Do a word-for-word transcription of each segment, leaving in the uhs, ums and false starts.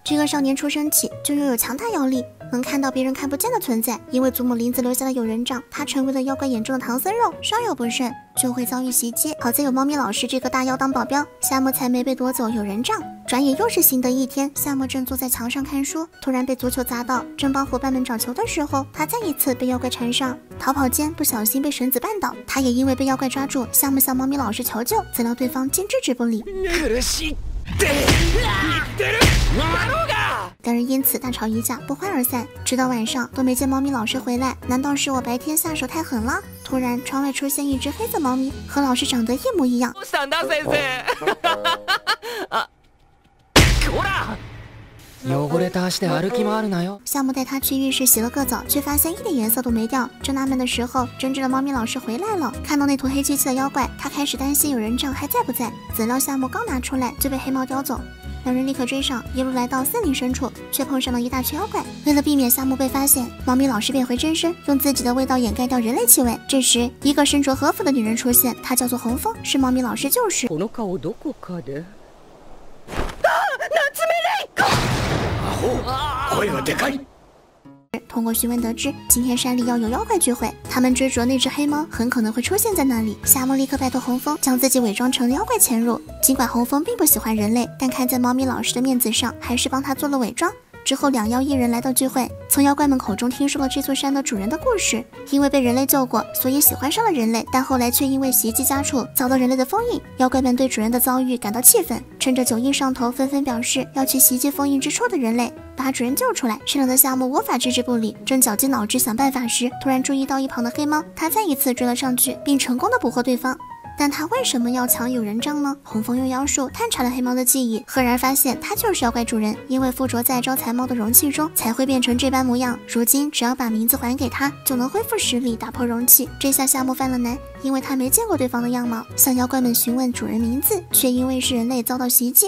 这个少年出生起就拥有强大妖力，能看到别人看不见的存在。因为祖母林子留下的有人杖，他成为了妖怪眼中的唐僧肉，稍有不慎就会遭遇袭击。好在有猫咪老师这个大妖当保镖，夏目才没被夺走有人杖。转眼又是新的一天，夏目正坐在墙上看书，突然被足球砸到，正帮伙伴们找球的时候，他再一次被妖怪缠上，逃跑间不小心被绳子绊倒，他也因为被妖怪抓住，夏目向猫咪老师求救，怎料对方竟置之不理。两人因此大吵一架，不欢而散。直到晚上都没见猫咪老师回来，难道是我白天下手太狠了？突然窗外出现一只黑色猫咪，和老师长得一模一样。夏目带他去浴室洗了个澡，却发现一点颜色都没掉。正纳闷的时候，真正的猫咪老师回来了。看到那坨黑漆漆的妖怪，他开始担心有人杖还在不在。怎料夏目刚拿出来就被黑猫叼走。两人立刻追上，一路来到森林深处，却碰上了一大群妖怪。为了避免夏目被发现，猫咪老师变回真身，用自己的味道掩盖掉人类气味。这时，一个身着和服的女人出现，她叫做红枫，是猫咪老师救世。通过询问得知，今天山里要有妖怪聚会，他们追逐的那只黑猫很可能会出现在那里。夏目立刻拜托红枫将自己伪装成妖怪潜入。尽管红枫并不喜欢人类，但看在猫咪老师的面子上，还是帮他做了伪装。之后两妖一人来到聚会，从妖怪们口中听说了这座山的主人的故事。因为被人类救过，所以喜欢上了人类，但后来却因为袭击家畜遭到人类的封印。妖怪们对主人的遭遇感到气愤，趁着酒意上头，纷纷表示要去袭击封印之处的人类，把主人救出来。善良的夏目无法置之不理，正绞尽脑汁想办法时，突然注意到一旁的黑猫，他再一次追了上去，并成功的捕获对方。但他为什么要抢有人杖呢？红枫用妖术探查了黑猫的记忆，赫然发现他就是妖怪主人，因为附着在招财猫的容器中才会变成这般模样。如今只要把名字还给他，就能恢复实力，打破容器。这下夏目犯了难，因为他没见过对方的样貌，向妖怪们询问主人名字，却因为是人类遭到袭击。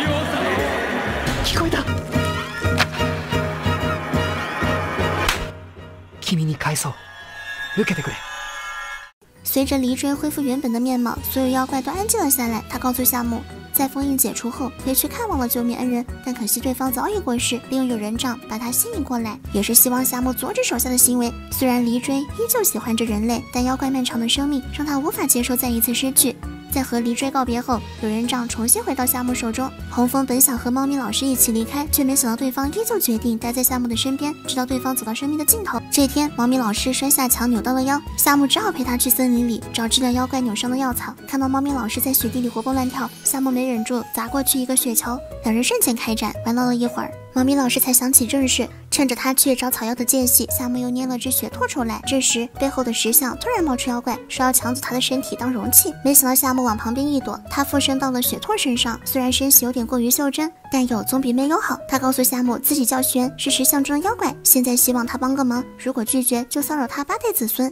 随着离锥恢复原本的面貌，所有妖怪都安静了下来。他告诉夏目，在封印解除后，回去看望了救命恩人，但可惜对方早已过世，利用有人杖把他吸引过来，也是希望夏目阻止手下的行为。虽然离锥依旧喜欢着人类，但妖怪漫长的生命让他无法接受再一次失去。在和离锥告别后，有人杖重新回到夏目手中。红枫本想和猫咪老师一起离开，却没想到对方依旧决定待在夏目的身边，直到对方走到生命的尽头。这天，猫咪老师摔下墙扭到了腰，夏目只好陪他去森林里找治疗妖怪扭伤的药草。看到猫咪老师在雪地里活蹦乱跳，夏目没忍住砸过去一个雪球，两人瞬间开战，玩闹了一会儿，猫咪老师才想起正事。趁着他去找草药的间隙，夏目又捏了只雪兔出来。这时背后的石像突然冒出妖怪，说要抢走他的身体当容器。没想到夏目往旁边一躲，他附身到了雪兔身上。虽然身形有点过于袖珍，但有总比没有好。他告诉夏目自己叫玄，是石像中的妖怪，现在希望他帮个忙，如果拒绝就骚扰他八代子孙。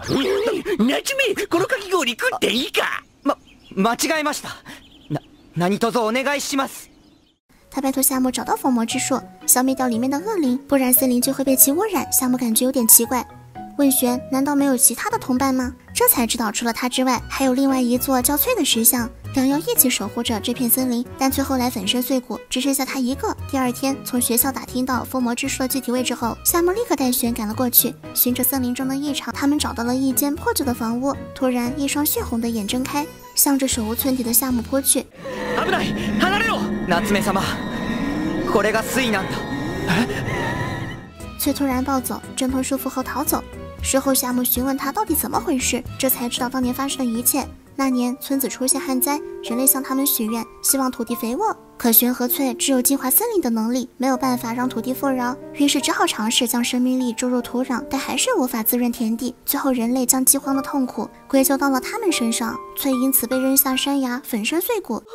ま、間違えました。な、何卒お願いします。 他拜托夏目找到封魔之术，消灭掉里面的恶灵，不然森林就会被其污染。夏目感觉有点奇怪，问玄难道没有其他的同伴吗？这才知道除了他之外，还有另外一座叫翠的石像，两妖一起守护着这片森林，但最后来粉身碎骨，只剩下他一个。第二天，从学校打听到封魔之术的具体位置后，夏目立刻带玄赶了过去。循着森林中的异常，他们找到了一间破旧的房屋。突然，一双血红的眼睁开，向着手无寸铁的夏目扑去。 危ない、離れろ。夏目様、これが水なんだ。 翠突然暴走，挣脱束缚后逃走。事后夏目询问他到底怎么回事，这才知道当年发生的一切。那年村子出现旱灾，人类向他们许愿，希望土地肥沃。可玄和翠只有净化森林的能力，没有办法让土地富饶，于是只好尝试将生命力注入土壤，但还是无法滋润田地。最后人類将饥荒的痛苦归咎到了他们身上，翠因此被扔下山崖，粉身碎骨。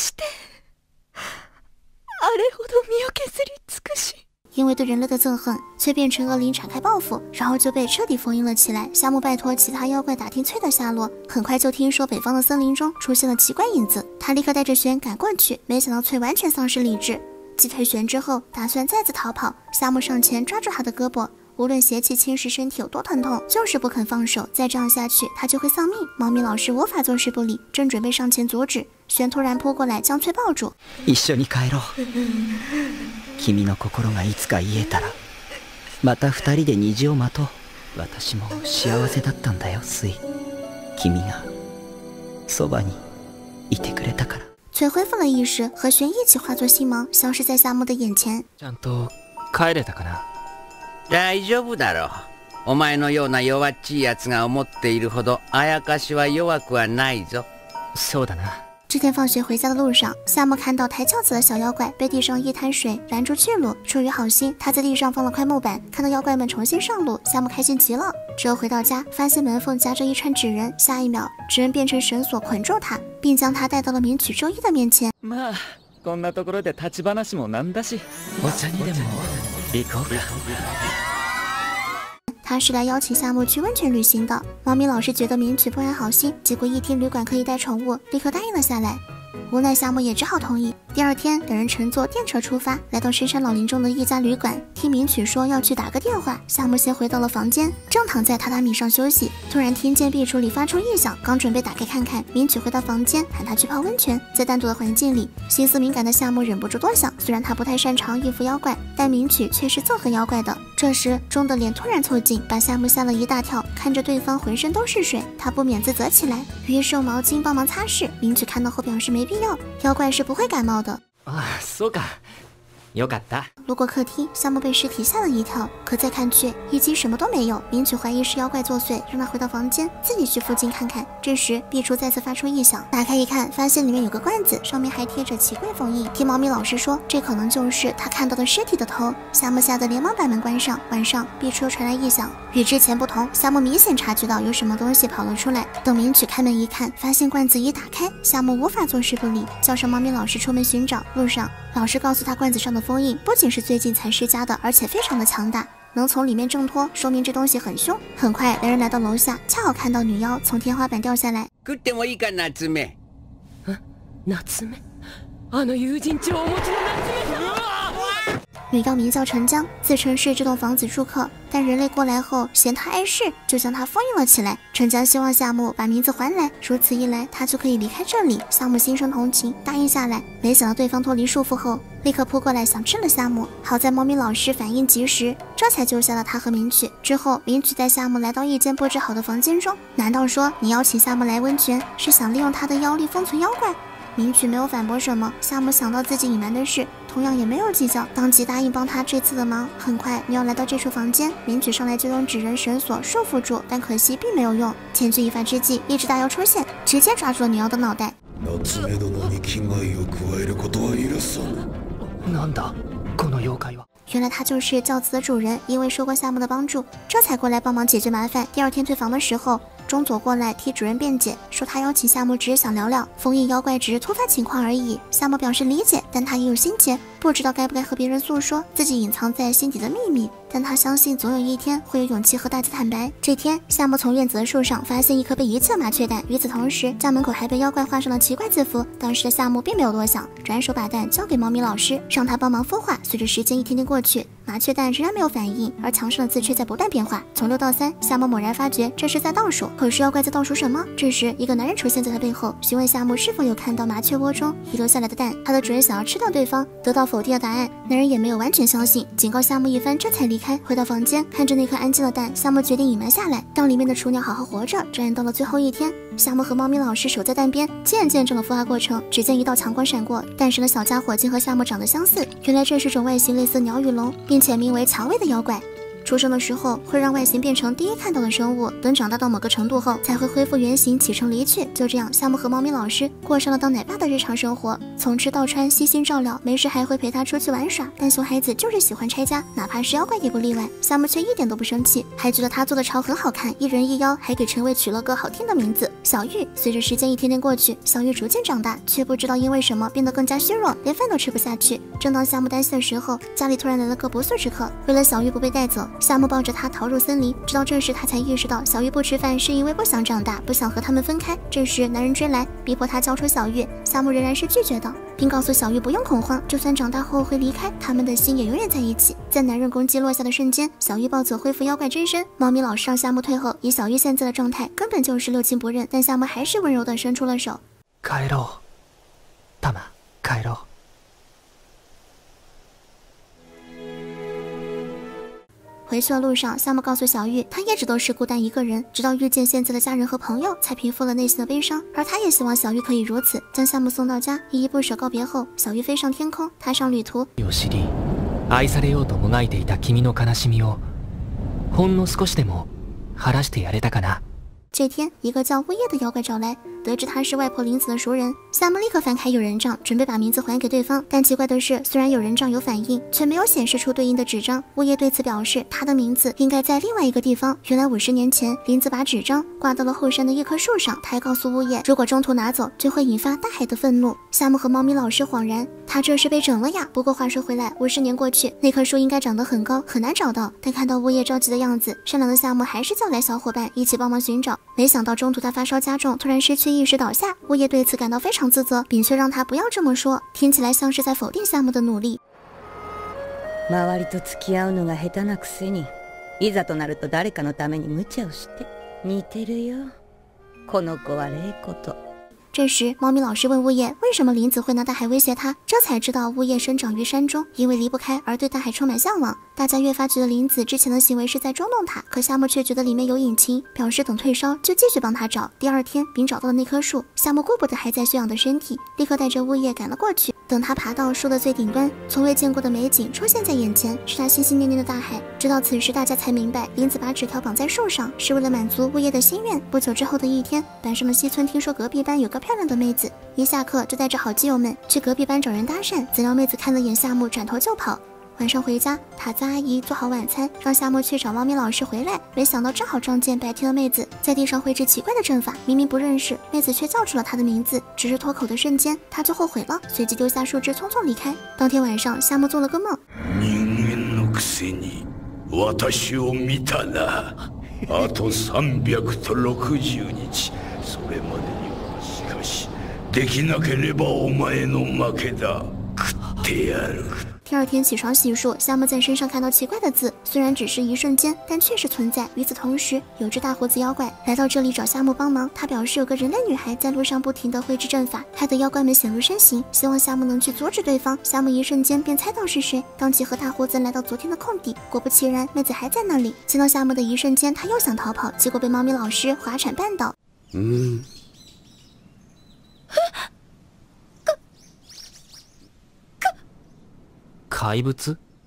因为对人类的憎恨，翠变成恶灵展开报复，然后就被彻底封印了起来。夏目拜托其他妖怪打听翠的下落，很快就听说北方的森林中出现了奇怪影子，他立刻带着玄赶过去，没想到翠完全丧失理智。击退玄之后，打算再次逃跑，夏目上前抓住他的胳膊，无论邪气侵蚀身体有多疼痛，就是不肯放手，再这样下去他就会丧命。猫咪老师无法坐视不理，正准备上前阻止，玄突然扑过来将翠抱住。 一緒に帰ろう。 君の心がいつか癒えたらまた二人で虹を待とう。私も幸せだったんだよ，スイ。君がそばにいてくれたから。 翠恢复了意识，和玄一起化作星芒，消失在夏目的眼前。 ちゃんと帰れたかな？ 大丈夫だろう。お前のような弱っちい奴が思っているほどあやかしは弱くはないぞ。 そうだな。 这天放学回家的路上，夏目看到抬轿子的小妖怪被地上一滩水拦住去路，出于好心，他在地上放了块木板，看到妖怪们重新上路，夏目开心极了。之后回到家，发现门缝夹着一串纸人，下一秒，纸人变成绳索捆住他，并将他带到了名曲周一的面前。 まあこんなところで立ち話もなんだし、お茶にでも行こうか。 他是来邀请夏目去温泉旅行的。猫咪老师觉得名曲不怀好心，结果一听旅馆可以带宠物，立刻答应了下来。无奈夏目也只好同意。第二天，两人乘坐电车出发，来到深山老林中的一家旅馆。听名曲说要去打个电话，夏目先回到了房间，正躺在榻榻米上休息，突然听见壁橱里发出异响，刚准备打开看看，名曲回到房间喊他去泡温泉。在单独的环境里，心思敏感的夏目忍不住多想，虽然他不太擅长应付妖怪，但名曲却是揍恨妖怪的。这时，钟的脸突然凑近，把夏目吓了一大跳，看着对方浑身都是水，他不免自责起来，于是用毛巾帮忙擦拭。名曲看到后表示没必要，妖怪是不会感冒的。 あ、そうか。よかった。 路过客厅，夏目被尸体吓了一跳，可再看去，一机什么都没有。名曲怀疑是妖怪作祟，让他回到房间，自己去附近看看。这时，壁橱再次发出异响，打开一看，发现里面有个罐子，上面还贴着奇怪封印。听猫咪老师说，这可能就是他看到的尸体的头。夏目吓得连忙把门关上。晚上，壁橱又传来异响，与之前不同，夏目明显察觉到有什么东西跑了出来。等名曲开门一看，发现罐子已打开，夏目无法坐视不理，叫上猫咪老师出门寻找。路上，老师告诉他罐子上的封印不仅是最近才施加的，而且非常的强大，能从里面挣脱，说明这东西很凶。很快，两人来到楼下，恰好看到女妖从天花板掉下来。 食ってもいいか、夏目。 ん？夏目？あの友人帳をお持ちの夏目。うわ！ 女妖名叫陈江，自称是这栋房子住客，但人类过来后嫌她碍事，就将她封印了起来。陈江希望夏目把名字还来，如此一来，他就可以离开这里。夏目心生同情，答应下来。没想到对方脱离束缚后，立刻扑过来想吃了夏目。好在猫咪老师反应及时，这才救下了他和名曲。之后，名曲带夏目来到一间布置好的房间中。难道说你邀请夏目来温泉，是想利用他的妖力封存妖怪？名曲没有反驳什么，夏目想到自己隐瞒的事，同样也没有计较，当即答应帮他这次的忙。很快，女妖来到这处房间，名曲上来就用纸人绳索束缚住，但可惜並沒有用。千钧一发之际，一只大妖出现，直接抓住了女妖的脑袋。 なんだこの妖怪は？ 原来他就是轿子的主人，因为受过夏目的帮助，这才过来帮忙解决麻烦。第二天退房的时候，中佐过来替主人辩解，说他邀请夏目只是想聊聊，封印妖怪只是突发情况而已。夏目表示理解，但他也有心结，不知道该不该和别人诉说自己隐藏在心底的秘密，但他相信总有一天会有勇气和大家坦白。这天，夏目从院子的树上发现一颗被遗弃的麻雀蛋，与此同时，家门口还被妖怪画上了奇怪字符。当时的夏目并没有多想，转手把蛋交给猫咪老师，让他帮忙孵化。随着时间一天天过去，麻雀蛋仍然没有反应，而墙上的字却在不断变化，从六到三。夏目猛然发觉这是在倒数，可是妖怪在倒数什么？这时，一个男人出现在他背后，询问夏目是否有看到麻雀窝中遗留下来的蛋。他的主人想要吃掉对方，得到否定的答案。男人也没有完全相信，警告夏目一番，这才离开。回到房间，看着那颗安静的蛋，夏目决定隐瞒下来，让里面的雏鸟好好活着。这样到了最后一天，夏目和猫咪老师守在蛋边，亲眼见证了孵化过程。只见一道强光闪过，诞生的小家伙竟和夏目长得相似，原来这是种外形类似鸟与龙，并且名为蔷薇的妖怪。出生的时候会让外形变成第一看到的生物，等长大到某个程度后才会恢复原形，启程离去。就这样，夏目和猫咪老师过上了当奶爸的日常生活，从吃到穿悉心照料，没事还会陪他出去玩耍。但熊孩子就是喜欢拆家，哪怕是妖怪也不例外。夏目却一点都不生气，还觉得他做的巢很好看，一人一妖，还给陈伟取了个好听的名字小玉。随着时间一天天过去，小玉逐渐长大，却不知道因为什么变得更加虚弱，连饭都吃不下去。正当夏目担心的时候，家里突然来了个不速之客。为了小玉不被带走，夏目抱着他逃入森林，直到这时他才意识到小玉不吃饭是因为不想长大，不想和他们分开。这时男人追来，逼迫他交出小玉，夏目仍然是拒绝的，并告诉小玉不用恐慌，就算长大后会离开，他们的心也永远在一起。在男人攻击落下的瞬间，小玉暴走恢复妖怪真身。猫咪老师让夏目退后，以小玉现在的状态根本就是六亲不认，但夏目还是温柔地伸出了手。 帰ろう。タマ、帰ろう。 回去的路上，夏目告诉小玉，他一直都是孤单一个人，直到遇见现在的家人和朋友，才平复了内心的悲伤。而他也希望小玉可以如此，将夏目送到家，依依不舍告别后，小玉飞上天空，踏上旅途。 よしり、愛されようともがいていた君の悲しみを、ほんの少しでも晴らしてやれたかな。 这天，一个叫物业的妖怪找来，得知他是外婆林子的熟人，夏目立刻翻开有人帐，准备把名字还给对方。但奇怪的是，虽然有人帐有反应，却没有显示出对应的纸张。物业对此表示，他的名字应该在另外一个地方。原来五十年前，林子把纸张挂到了后山的一棵树上，他还告诉物业，如果中途拿走，就会引发大海的愤怒。夏目和猫咪老师恍然，他这是被整了呀。不过话说回来，五十年过去，那棵树应该长得很高，很难找到。但看到物业着急的样子，善良的夏目还是叫来小伙伴一起帮忙寻找。没想到中途他发烧加重，突然失去意识倒下。物业对此感到非常自责，并却让他不要这么说，听起来像是在否定夏目的努力。 周りと付き合うのが下手なくせに、いざとなると誰かのために無茶をして、似てるよ。この子は玲子と。 这时，猫咪老师问物业为什么林子会拿大海威胁他，这才知道物业生长于山中，因为离不开而对大海充满向往。大家越发觉得林子之前的行为是在捉弄他，可夏目却觉得里面有隐情，表示等退烧就继续帮他找。第二天，并找到了那棵树，夏目顾不得还在休养的身体，立刻带着物业赶了过去。等他爬到树的最顶端，从未见过的美景出现在眼前，是他心心念念的大海。直到此时，大家才明白，林子把纸条绑在树上，是为了满足物业的心愿。不久之后的一天，板上的西村听说隔壁班有个漂亮的妹子，一下课就带着好基友们去隔壁班找人搭讪，怎料妹子看了眼夏目，转头就跑。晚上回家，塔子阿姨做好晚餐，让夏目去找猫咪老师回来。没想到正好撞见白天的妹子在地上绘制奇怪的阵法，明明不认识，妹子却叫出了她的名字。只是脱口的瞬间，她就后悔了，随即丢下树枝，匆匆离开。当天晚上，夏目做了个梦。 人間のくせに私を見たな。あと三百と六十日。それまでにはしかしできなければお前の負けだ。食ってやる。 第二天起床洗漱，夏目在身上看到奇怪的字，虽然只是一瞬间，但确实存在。与此同时，有只大胡子妖怪来到这里找夏目帮忙。他表示有个人类女孩在路上不停地绘制阵法，害得妖怪们显露身形，希望夏目能去阻止对方。夏目一瞬间便猜到是谁，当即和大胡子来到昨天的空地。果不其然，妹子还在那里。见到夏目的一瞬间，他又想逃跑，结果被猫咪老师滑铲绊倒。 嗯。 怪物？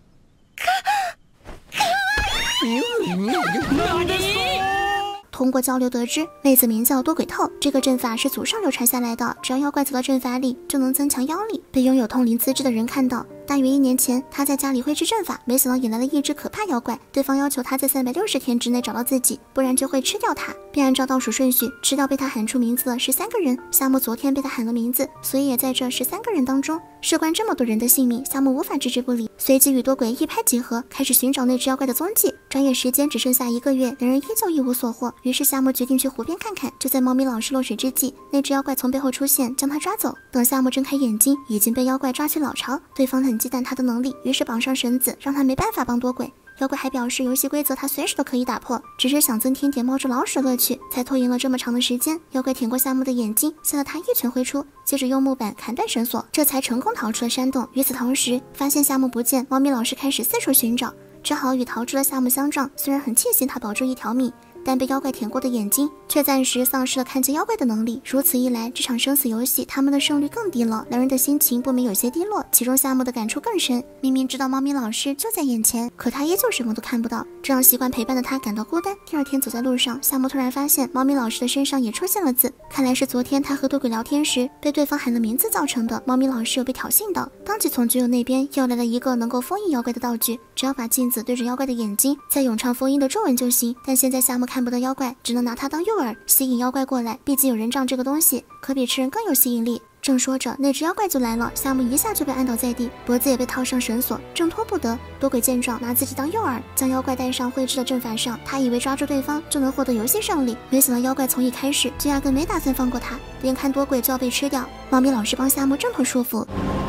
通过交流得知，妹子名叫多鬼透，这个阵法是祖上流传下来的，只要妖怪走到阵法里，就能增强妖力。被拥有通灵资质的人看到，大约一年前，他在家里绘制阵法，没想到引来了一只可怕妖怪。对方要求他在三百六十天之内找到自己，不然就会吃掉他。便按照倒数顺序吃掉被他喊出名字的十三个人。夏目昨天被他喊了名字，所以也在这十三个人当中。事关这么多人的性命，夏目无法置之不理，随即与多鬼一拍即合，开始寻找那只妖怪的踪迹。转眼时间只剩下一个月，两人依旧一无所获。于是夏目决定去湖边看看。就在猫咪老师落水之际，那只妖怪从背后出现，将他抓走。等夏目睁开眼睛，已经被妖怪抓去老巢。对方很忌惮他的能力，于是绑上绳子，让他没办法帮多鬼。妖怪还表示游戏规则他随时都可以打破，只是想增添点猫捉老鼠乐趣，才拖延了这么长的时间。妖怪舔过夏目的眼睛，吓得他一拳挥出，接着用木板砍断绳索，这才成功逃出了山洞。与此同时，发现夏目不见，猫咪老师开始四处寻找，只好与逃出了夏目相撞。虽然很庆幸他保住一条命，但被妖怪舔过的眼睛却暂时丧失了看见妖怪的能力。如此一来，这场生死游戏他们的胜率更低了。两人的心情不免有些低落，其中夏目的感触更深。明明知道猫咪老师就在眼前，可他依旧什么都看不到，这让习惯陪伴的他感到孤单。第二天走在路上，夏目突然发现猫咪老师的身上也出现了字，看来是昨天他和多鬼聊天时被对方喊了名字造成的。猫咪老师有被挑衅到，当即从局友那边要来了一个能够封印妖怪的道具，只要把镜子对着妖怪的眼睛，再咏唱封印的咒文就行。但现在夏目看不到妖怪，只能拿它当诱饵，吸引妖怪过来。毕竟有人杖这个东西可比吃人更有吸引力。正说着，那只妖怪就来了，夏目一下就被按倒在地，脖子也被套上绳索，挣脱不得。多鬼见状，拿自己当诱饵，将妖怪带上绘制的阵法上。他以为抓住对方就能获得游戏胜利，没想到妖怪从一开始就压根没打算放过他，眼看多鬼就要被吃掉，猫咪老师帮夏目挣脱束缚。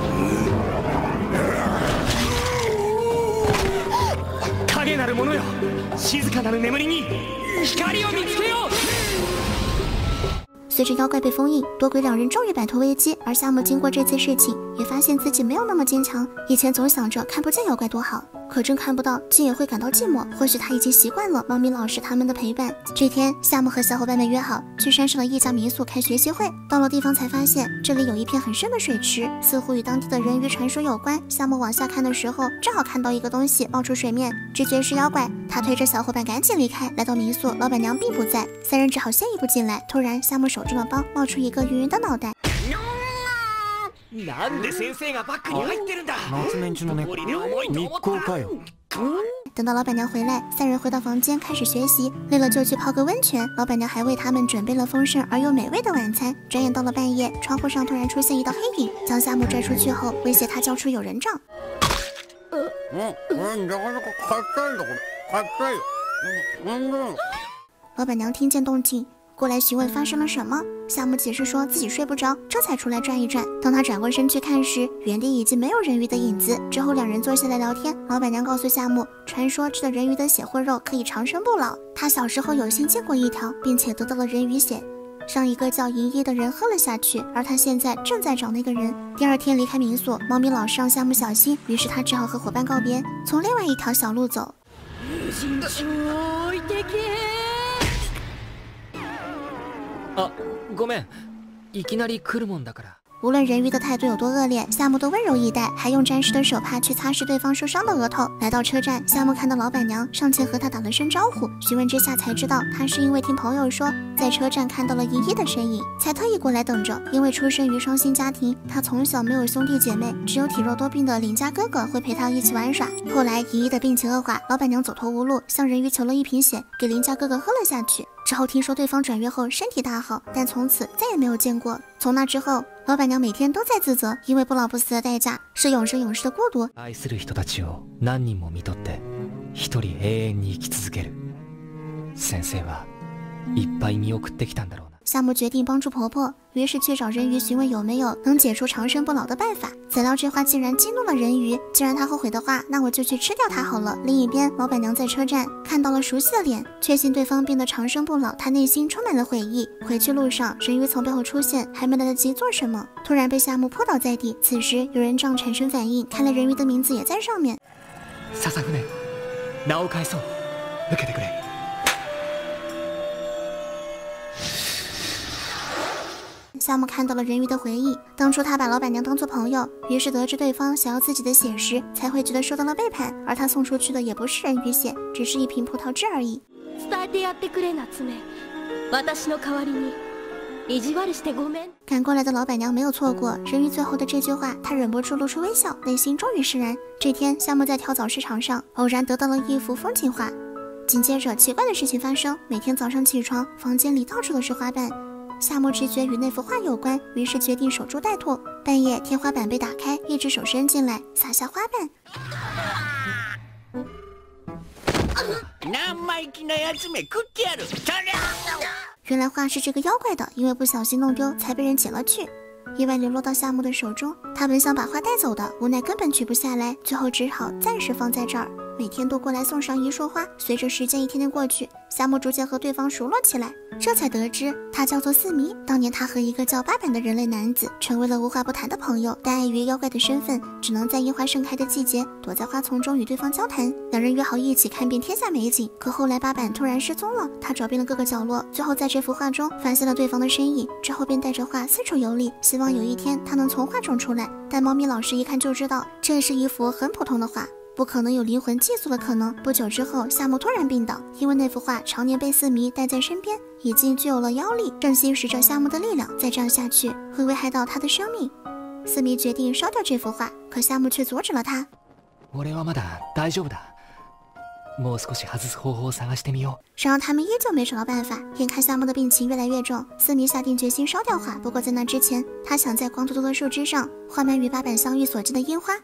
影なるものよ、静かなる眠りに光を見つけよう。 随着妖怪被封印，多鬼两人终于摆脱危机。而夏目经过这次事情，也发现自己没有那么坚强。以前总想着看不见妖怪多好， 可真看不到竟也会感到寂寞。或许他已经习惯了猫咪老师他们的陪伴。这天，夏目和小伙伴们约好去山上的一家民宿开学习会。到了地方才发现，这里有一片很深的水池，似乎与当地的人鱼传说有关。夏目往下看的时候，正好看到一个东西冒出水面，直觉是妖怪。他推着小伙伴赶紧离开，来到民宿，老板娘并不在，三人只好先一步进来。突然，夏目手中的包冒出一个圆圆的脑袋。 なんで先生がバッグに入ってるんだ。 夏メンチの猫、日光かよ。 等到老板娘回来，三人回到房间开始学习。累了就去泡个温泉，老板娘还为他们准备了丰盛而又美味的晚餐。转眼到了半夜，窗户上突然出现一道黑影，将夏目拽出去后，威胁他交出有人帐。老板娘听见动静，过来询问发生了什么。夏目解释说自己睡不着，这才出来转一转。当他转过身去看时，原地已经没有人鱼的影子。之后两人坐下来聊天，老板娘告诉夏目，传说吃了人鱼的血或肉可以长生不老。他小时候有幸见过一条，并且得到了人鱼血，让一个叫银一的人喝了下去，而他现在正在找那个人。第二天离开民宿，猫咪老师让夏目小心，于是他只好和伙伴告别，从另外一条小路走。 あ、ごめん。いきなり来るもんだから。 无论人鱼的态度有多恶劣，夏目都温柔以待，还用沾湿的手帕去擦拭对方受伤的额头。来到车站，夏目看到老板娘，上前和她打了声招呼。询问之下才知道，她是因为听朋友说在车站看到了银一的身影，才特意过来等着。因为出生于双薪家庭，她从小没有兄弟姐妹，只有体弱多病的邻家哥哥会陪她一起玩耍。后来银一的病情恶化，老板娘走投无路，向人鱼求了一瓶血，给邻家哥哥喝了下去。之后听说对方转院后身体大好，但从此再也没有见过。从那之后，老板娘每天都在自责，因为不老不死的代价是永生永世的孤独。 愛する人たちを何人も見とって一人永遠に生き続ける。先生はいっぱい見送ってきたんだろうな。 夏目决定帮助婆婆，于是去找人鱼询问有没有能解除长生不老的办法。怎料这话竟然激怒了人鱼，既然他后悔的话，那我就去吃掉他好了。另一边，老板娘在车站看到了熟悉的脸，确信对方变得长生不老，她内心充满了悔意。回去路上，人鱼从背后出现，还没来得及做什么，突然被夏目扑倒在地。此时有人杖产生反应，看来人鱼的名字也在上面。 笹舟、名を返そう。受けてくれ。 夏目看到了人鱼的回忆，当初他把老板娘当作朋友，于是得知对方想要自己的血时，才会觉得受到了背叛，而他送出去的也不是人鱼血，只是一瓶葡萄汁而已。赶过来的老板娘没有错过人鱼最后的这句话，她忍不住露出微笑，内心终于释然。这天，夏目在跳蚤市场上偶然得到了一幅风景画，紧接着奇怪的事情发生，每天早上起床，房间里到处都是花瓣。夏目直觉与那幅画有关，于是决定守株待兔。半夜，天花板被打开，一只手伸进来，撒下花瓣。原来画是这个妖怪的，因为不小心弄丢，才被人捡了去。意外流落到夏目的手中，他本想把画带走的，无奈根本取不下来，最后只好暂时放在这儿，每天都过来送上一束花。随着时间一天天过去，夏目逐渐和对方熟络起来，这才得知他叫做四迷。当年他和一个叫八坂的人类男子成为了无话不谈的朋友，但碍于妖怪的身份，只能在樱花盛开的季节躲在花丛中与对方交谈。两人约好一起看遍天下美景，可后来八坂突然失踪了，他找遍了各个角落，最后在这幅画中发现了对方的身影，之后便带着画四处游历，希望有一天他能从画中出来。但猫咪老师一看就知道，这是一幅很普通的画，不可能有灵魂寄宿的可能。不久之后，夏目突然病倒，因为那幅画常年被四迷带在身边，已经具有了妖力，正吸食着夏目的力量。再这样下去，会危害到他的生命。四迷决定烧掉这幅画，可夏目却阻止了他。 俺はまだ大丈夫だ。もう少し外す方法を探してみよう。 然而他们依旧没找到办法。眼看夏目的病情越来越重，四迷下定决心烧掉画。不过在那之前，他想在光秃秃的树枝上画满与八坂相遇所见的樱花。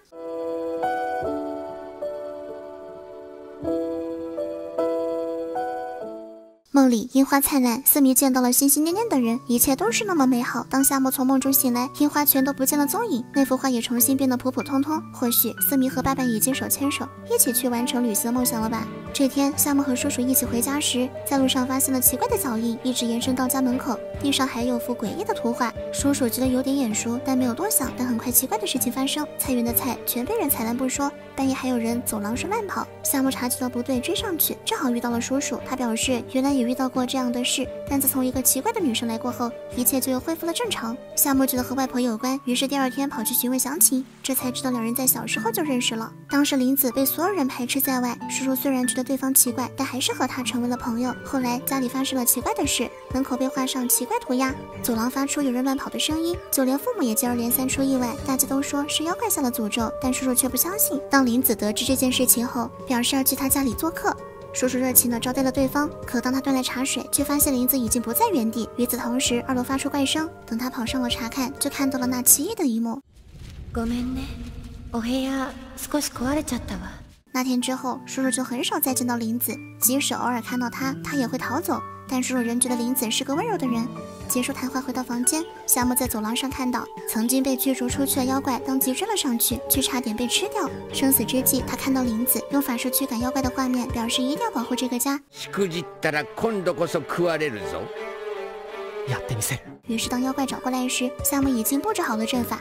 猛梦里樱花灿烂，四迷见到了心心念念的人，一切都是那么美好。当夏目从梦中醒来，樱花全都不见了踪影，那幅画也重新变得普普通通。或许四迷和爸爸已经手牵手，一起去完成旅行的梦想了吧。这天，夏目和叔叔一起回家时，在路上发现了奇怪的脚印，一直延伸到家门口，地上还有幅诡异的图画。叔叔觉得有点眼熟，但没有多想。但很快奇怪的事情发生，菜园的菜全被人踩烂不说，半夜还有人走廊上乱跑。夏目察觉到不对，追上去，正好遇到了叔叔。他表示原来也遇到过这样的事，但自从一个奇怪的女生来过后，一切就又恢复了正常。夏目觉得和外婆有关，于是第二天跑去询问详情，这才知道两人在小时候就认识了。当时林子被所有人排斥在外，叔叔虽然觉得对方奇怪，但还是和他成为了朋友。后来家里发生了奇怪的事，门口被画上奇怪涂鸦，走廊发出有人乱跑的声音，就连父母也接二连三出意外，大家都说是妖怪下了诅咒，但叔叔却不相信。当林子得知这件事情后，表示要去他家里做客。叔叔热情地招待了对方，可当他端来茶水，却发现林子已经不在原地。与此同时，二楼发出怪声，等他跑上楼查看，就看到了那奇异的一幕。 ごめんね、お部屋少し壊れちゃったわ。 那天之后，叔叔就很少再见到林子，即使偶尔看到他，他也会逃走。但叔叔仍觉得林子是个温柔的人。结束谈话，回到房间，夏目在走廊上看到曾经被驱逐出去的妖怪当即追了上去，却差点被吃掉。生死之际，他看到林子用法术驱赶妖怪的画面，表示一定要保护这个家。 しくじったら今度こそ食われるぞ。 やってみせる。 于是当妖怪找过来时，夏目已经布置好了阵法。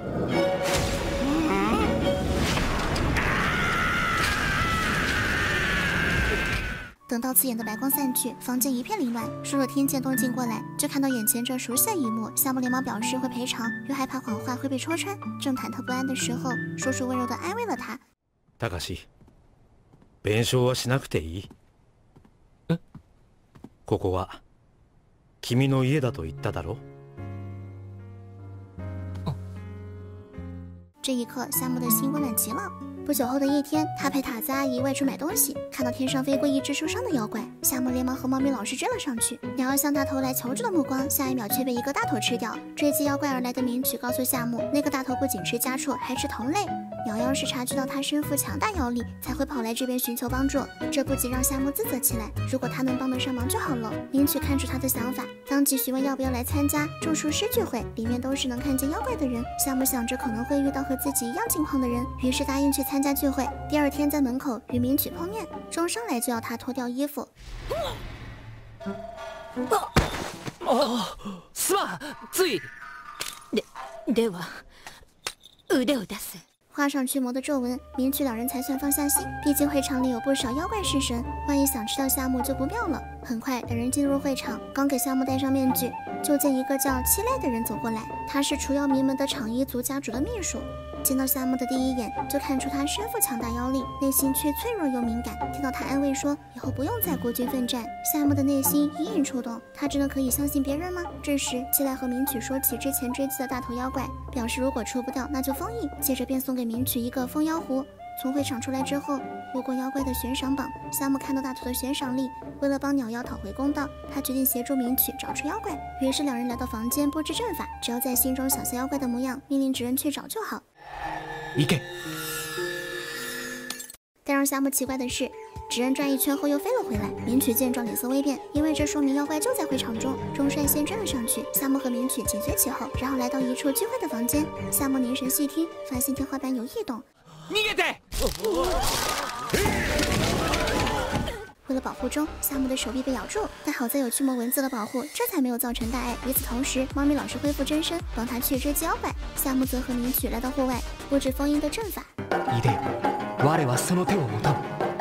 等到刺眼的白光散去，房间一片凌乱。叔叔听见动静过来，就看到眼前这熟悉的一幕。夏目连忙表示会赔偿，又害怕谎话会被戳穿。正忐忑不安的时候，叔叔温柔地安慰了他。 高志、弁償はしなくていい。 え？ ここは君の家だと言っただろ。 这一刻，夏目的心温暖极了。不久后的一天，他陪塔子阿姨外出买东西，看到天上飞过一只受伤的妖怪，夏目连忙和猫咪老师追了上去。鸟儿向他投来求助的目光，下一秒却被一个大头吃掉。追击妖怪而来的名曲告诉夏目，那个大头不仅吃家畜，还吃同类。鸟妖是察觉到他身负强大妖力，才会跑来这边寻求帮助，这不仅让夏目自责起来，如果他能帮得上忙就好了。名曲看出他的想法，当即询问要不要来参加种树师聚会，里面都是能看见妖怪的人。夏目想着可能会遇到和自己一样境况的人，于是答应去参加聚会。第二天在门口与名曲碰面，冲上来就要他脱掉衣服。 すまん、つい。 で、では腕を出す。 画上驱魔的皱纹，名曲两人才算放下心。毕竟会场里有不少妖怪式神，万一想吃掉夏目就不妙了。很快，两人进入会场，刚给夏目戴上面具，就见一个叫七濑的人走过来，他是除妖迷门的场一族家主的秘书。见到夏目的第一眼，就看出他身负强大妖力，内心却脆弱又敏感。听到他安慰说以后不用在国军奋战，夏目的内心隐隐触动。他真的可以相信别人吗？这时，七濑和名曲说起之前追击的大头妖怪，表示如果除不掉，那就封印。接着便送给名曲一个封妖壶。从会场出来之后，路过妖怪的悬赏榜，夏目看到大头的悬赏力，为了帮鸟妖讨回公道，他决定协助名曲找出妖怪。于是两人来到房间布置阵法，只要在心中想象妖怪的模样，命令纸人去找就好。 行け。 但让夏目奇怪的是，纸人转一圈后又飞了回来。名曲见状脸色微变，因为这说明妖怪就在会场中。中山先追了上去，夏目和名曲紧随其后，然后来到一处聚会的房间。夏目凝神细听，发现天花板有异动。 逃げて！ 为了保护钟，夏目的手臂被咬住，但好在有驱魔文字的保护，这才没有造成大碍。与此同时，猫咪老师恢复真身，帮他去追击妖怪。夏目则和名曲来到户外，布置封印的阵法。 いでよ、我はその手を持たん。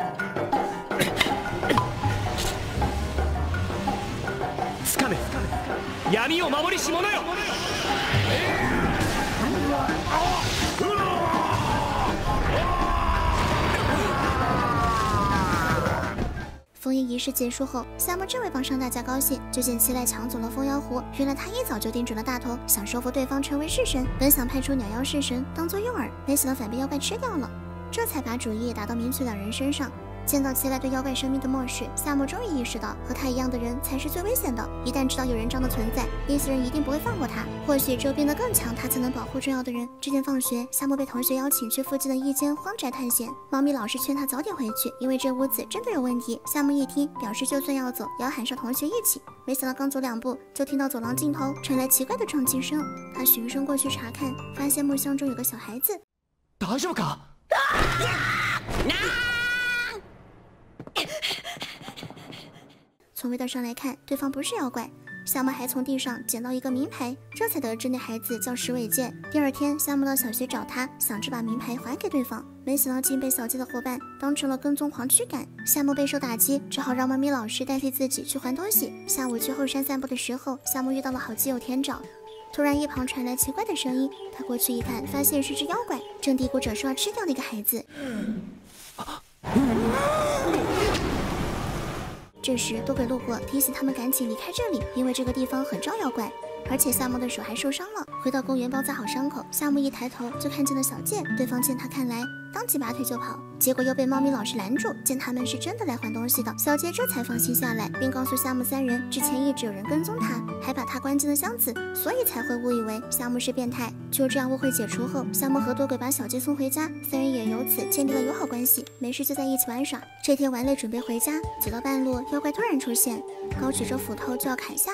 つかめ、闇を守りし者よ。 封印仪式结束后，夏目正为帮上大家高兴，就见七濑抢走了封妖壶。原来他一早就盯准了大头，想收服对方成为式神。本想派出鸟妖式神当做诱饵，没想到反被妖怪吃掉了，这才把主意打到名曲两人身上。 见到奇莱对妖怪生命的漠视，夏目终于意识到，和他一样的人才是最危险的。一旦知道有人杖的存在，那些人一定不会放过他。或许只有变得更强，他才能保护重要的人。这天放学，夏目被同学邀请去附近的一间荒宅探险。猫咪老师劝他早点回去，因为这屋子真的有问题。夏目一听，表示就算要走，也要喊上同学一起。没想到刚走两步，就听到走廊尽头传来奇怪的撞击声。他循声过去查看，发现木箱中有个小孩子。 大丈夫か？ 从味道上来看，对方不是妖怪。夏目还从地上捡到一个名牌，这才得知那孩子叫石尾健。第二天，夏目到小学找他，想着把名牌还给对方，没想到竟被小杰的伙伴当成了跟踪狂驱赶。夏目备受打击，只好让猫咪老师代替自己去还东西。下午去后山散步的时候，夏目遇到了好基友田沼。突然一旁传来奇怪的声音，他过去一看，发现是只妖怪，正嘀咕着说要吃掉那个孩子。这时多鬼路过，提醒他们赶紧离开这里，因为这个地方很招妖怪。而且夏目的手还受伤了。回到公园包扎好伤口，夏目一抬头就看见了小介，对方见他看来，当即拔腿就跑，结果又被猫咪老师拦住。见他们是真的来还东西的，小介这才放心下来，并告诉夏目三人，之前一直有人跟踪他，还把他关进了箱子，所以才会误以为夏目是变态。就这样误会解除后，夏目和多鬼把小介送回家，三人也由此建立了友好关系，没事就在一起玩耍。这天玩累准备回家，走到半路，妖怪突然出现，高举着斧头就要砍下。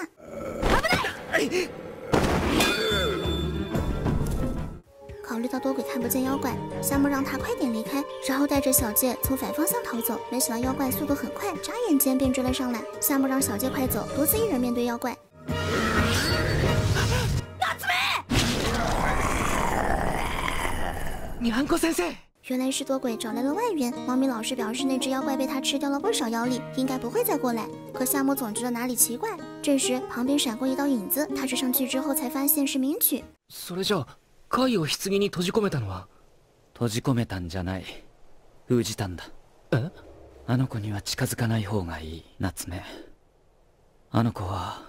考虑到多鬼看不见妖怪，夏目让他快点离开，然后带着小介从反方向逃走。没想到妖怪速度很快，眨眼间便追了上来。夏目让小介快走，独自一人面对妖怪。 にゃんこ先生， 原来是多鬼找来了外援。猫咪老师表示那只妖怪被他吃掉了不少妖力，应该不会再过来。可夏目总觉得哪里奇怪。这时旁边闪过一道影子，他追上去之后才发现是名曲。 それじゃ貝を棺に閉じ込めたのは？ 閉じ込めたんじゃない。封じたんだ。 え？ あの子には近づかない方がいい、夏目。あの子は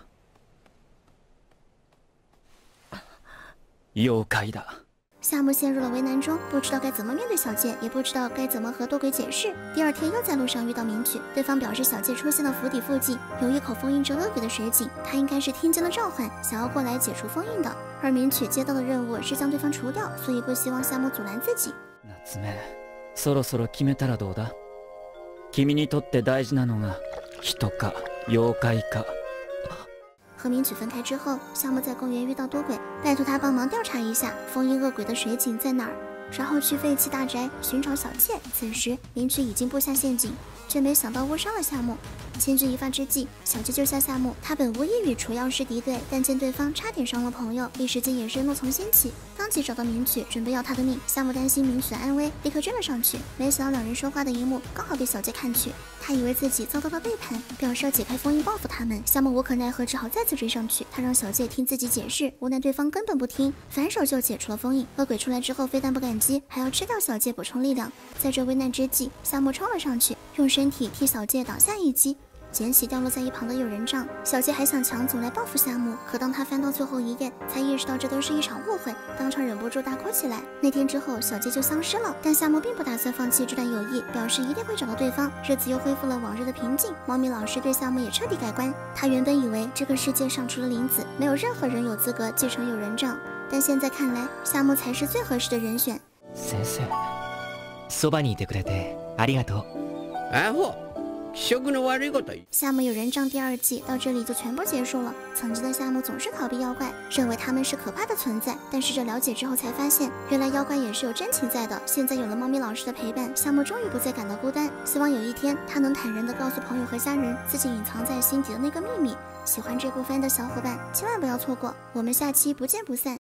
妖怪だ。 夏目陷入了为难中，不知道该怎么面对小介，也不知道该怎么和多鬼解释。第二天又在路上遇到名曲，对方表示小介出现的府邸附近有一口封印着恶鬼的水井，他应该是听见了召唤，想要过来解除封印的。而名曲接到的任务是将对方除掉，所以不希望夏目阻拦自己。 夏目、そろそろ決めたらどうだ？君にとって大事なのが人か妖怪か。 和名曲分开之后，夏目在公园遇到多鬼，拜托他帮忙调查一下封印恶鬼的水井在哪儿，然后去废弃大宅寻找小介。此时名曲已经布下陷阱，却没想到误伤了夏目。千钧一发之际，小介救下夏目。他本无意与除妖师敌对，但见对方差点伤了朋友，一时间也是怒从心起，当即找到名曲，准备要他的命。夏目担心名曲的安危，立刻追了上去。没想到两人说话的一幕刚好被小介看去，他以为自己遭到了背叛，表示要解开封印报复他们。夏目无可奈何，只好再次追上去。他让小介听自己解释，无奈对方根本不听，反手就解除了封印。恶鬼出来之后，非但不感激，还要吃掉小介补充力量。在这危难之际，夏目冲了上去，用身体替小介挡下一击，捡起掉落在一旁的有人杖。小介还想抢走来报复夏目，可当他翻到最后一页，才意识到这都是一场误会，当场忍不住大哭起来。那天之后，小介就丧失了，但夏目并不打算放弃这段友谊，表示一定会找到对方，日子又恢复了往日的平静。猫咪老师对夏目也彻底改观，他原本以为这个世界上除了林子，没有任何人有资格继承有人杖，但现在看来，夏目才是最合适的人选。 先生、そばにいてくれてありがとう。 アホ。 夏目有人杖第二季到这里就全部结束了。曾经的夏目总是逃避妖怪，认为他们是可怕的存在，但试着了解之后才发现，原来妖怪也是有真情在的。现在有了猫咪老师的陪伴，夏目终于不再感到孤单。希望有一天他能坦然地告诉朋友和家人自己隐藏在心底的那个秘密。喜欢这部番的小伙伴千万不要错过，我们下期不见不散。